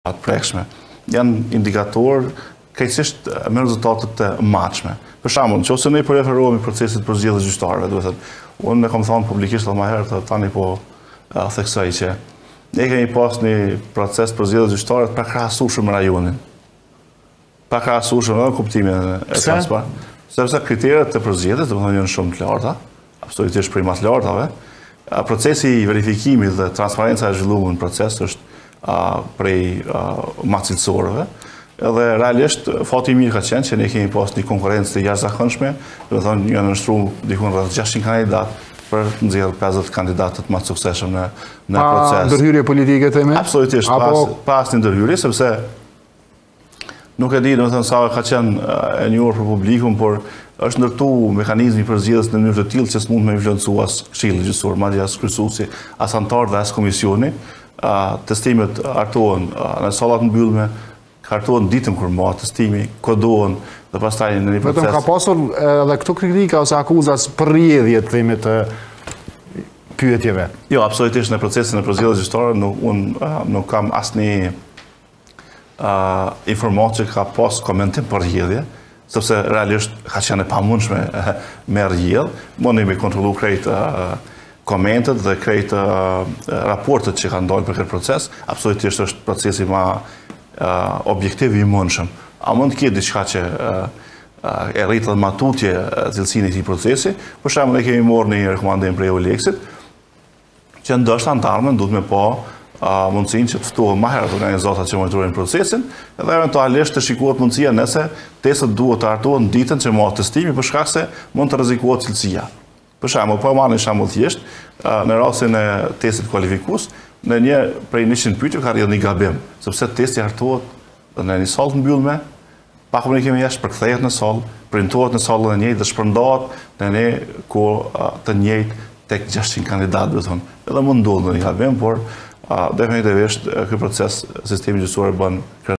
të prekshme. Janë indikatorë krejtësisht me rezultatet të matshme. Për shembull, nëse ne po referohemi procesit për zgjedhje gjyqtarëve, do të thotë, unë kam thënë publikisht edhe më herë, tani po theksoj që ne kemi pas një proces për zgjedhje gjyqtarëve të pakrahasueshëm në rajonin. Pakrahasueshëm në kuptimin e transparent. Sepse kriteret e përzgjedhjes, domethënë janë shumë të larta, absolutisht prej më të lartave. Procesi i verifikimit dhe transparenca e zhvilluar në proces është prej macilësorëve, edhe realisht fati mirë ka qenë që ne kemi pas një konkurrencë të jashtëzakonshme, do të thonë janë nështruar diku rreth 600 kandidat për të nxjerrë 50 kandidatët më të suksesshëm në proces. Pa ndërhyrje politike të me? Absolutisht, pas një ndërhyrje, sepse nuk e di, do të thënë sa ka qenë e njohur për publikun, por është ndërtu mekanizmi për zgjedhjes në mënyrë të tillë që s'mund me influencu as Këshilli Gjyqësor, madje as kryesuesi, as antar dhe as komisioni. Testimet hartohen në sallat mbyllme, hartohen ditën kur ma testimi, kodohen dhe pastaj në një proces. Vetëm ka pasur edhe këto kritika ose akuzat për rrjedhje të themi të pyetjeve. Jo, absolutisht në procesin e përzgjedhjes gjyqtare unë nuk kam asnjë informatë që ka pas komentim për rrjedhje, sepse realisht ka qenë e pamundshme me rrjedhje. Mundi me kontrollu krejt komentet dhe krejt raportet që kanë dalë për këtë proces, absolutisht është procesi ma objektiv i mundshëm. A mund të ketë diçka që e rritë dhe matutje cilësinë e këtij procesi? Për shembull, ne kemi marrë një rekomandim prej EULEX-it, që ndoshta antarëve duhet me pa mundësinë që të ftohen më herët organizatat që monitorojnë procesin, edhe eventualisht të shikohet mundësia nëse testet duhet të hartohen ditën që ma testimi për shkak se mund të rrezikohet cilësia. Për shembull, po marrim shembull thjesht, në rastin e testit kualifikues, në një prej 100 pyetje ka rrjedhur një gabim, sepse testi hartohet në një sallë të mbyllme, pa komunikim jashtë përkthehet në sallë, printohet në sallën e njëjtë dhe shpërndahet në një kohë të njëjtë tek 600 kandidatë, do të thonë. Edhe mund ndodhë një gabim, por definitivisht ky proces sistemi gjyqësor bën